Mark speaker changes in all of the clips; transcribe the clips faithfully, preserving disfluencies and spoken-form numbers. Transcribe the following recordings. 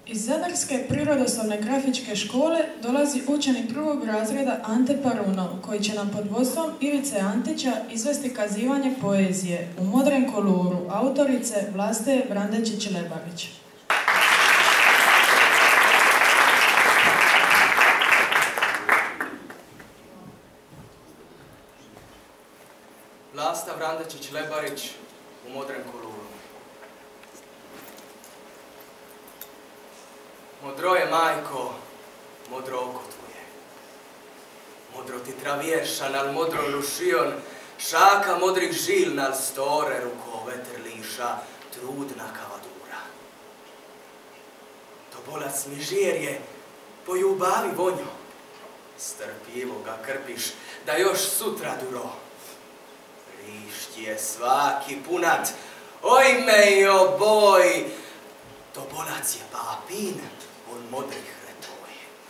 Speaker 1: Iz Zadarske prirodoslovne grafičke škole dolazi učenik drugog razreda Ante Parunov, koji će nam pod vodstvom Ivice Antića izvesti kazivanje poezije u modrem koloru autorice Vlaste Vrandečić-Lebarić.
Speaker 2: Vlasta Vrandečić-Lebarić u modrem koloru. Modro je, majko, modro oko tvoje. Modro ti travjeršan, al modro lušion, šaka modrih žil, nal store ruko veter liša, trudna kavadura. To bolac mi žirje, po ljubavi vonjo. Strpljivo ga krpiš, da još sutra duro. Rišt je svaki punat, oj me i oboj. To bolac je papin, on modrih repoj.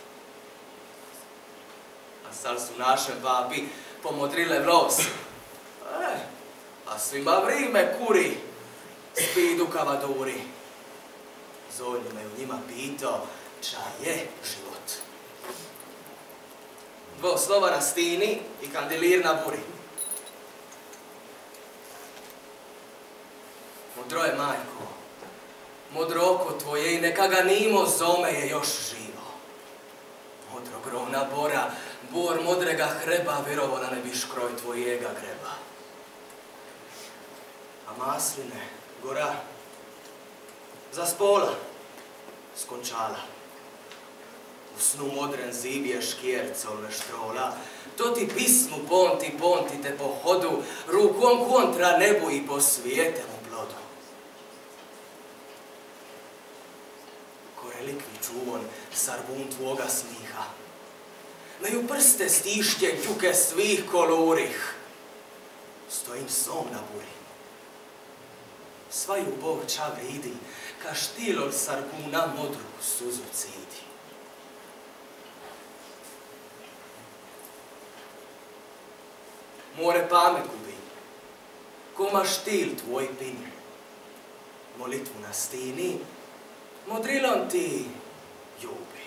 Speaker 2: A sad su naše babi pomodrile vlos. E, a svima vrime kuri, spidu kavaduri. Zolju me u njima pito, ča je život. Dvo slova na stini i kandilir na buri. Modro je, majko, modro oko tvoje i neka ga nimo zome je još živo. Modro grona bora, bor modrega hreba, vjerovo da ne biš kroj tvojega greba. A masline, gora, za spola, skončala. U snu modren zibje škjerca ove štrola, to ti pismu ponti, ponti te po hodu, rukom kontra nebu i po svijetemu plodu. Relikvi čuvon, sarbun tvoga smiha. Meju prste stišće tjuke svih kolorih. Stojim som na buri. Sva ljubav ča vidi, ka štil od sarbuna modru suzu cidi. More pamet gubi, koma štil tvoj pin. Molitvu na stini, modrilon ti ljubi.